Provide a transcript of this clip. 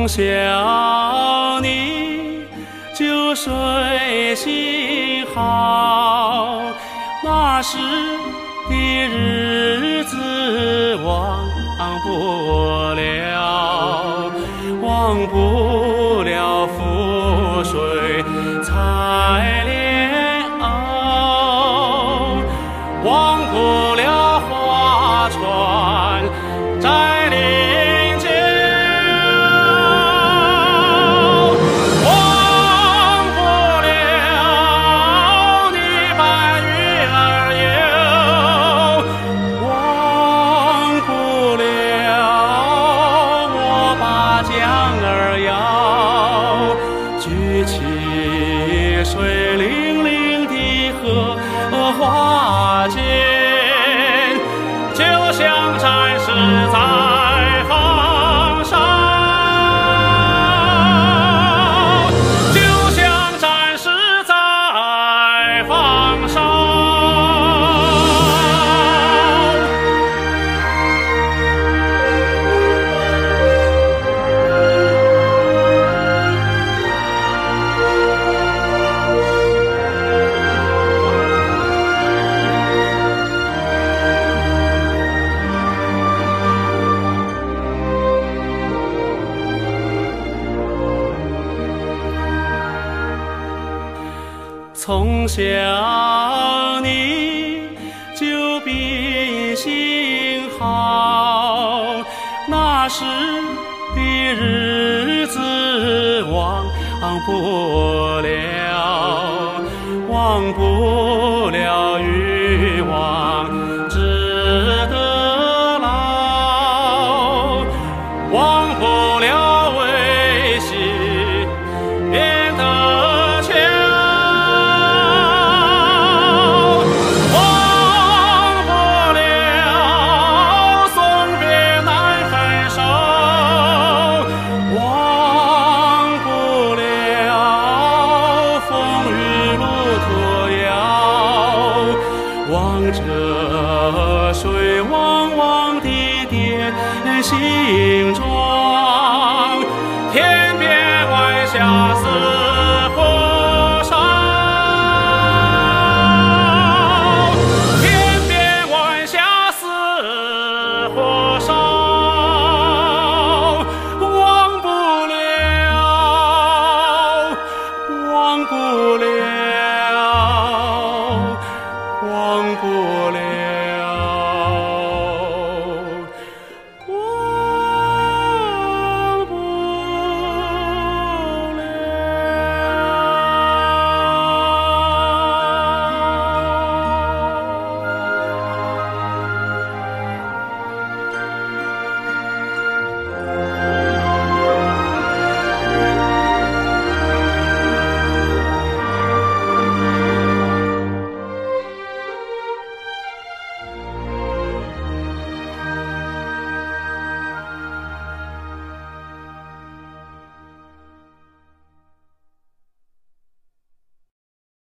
小你就睡心好，那时的日子忘不了，忘不了覆水彩莲藕，忘不了划船在林间，忘不了你伴月儿游，忘不了我把桨儿摇，举起水灵灵的荷花间，就像战士在放哨，就像战士在放哨。从小你就秉性好，那时的日子忘不了，忘不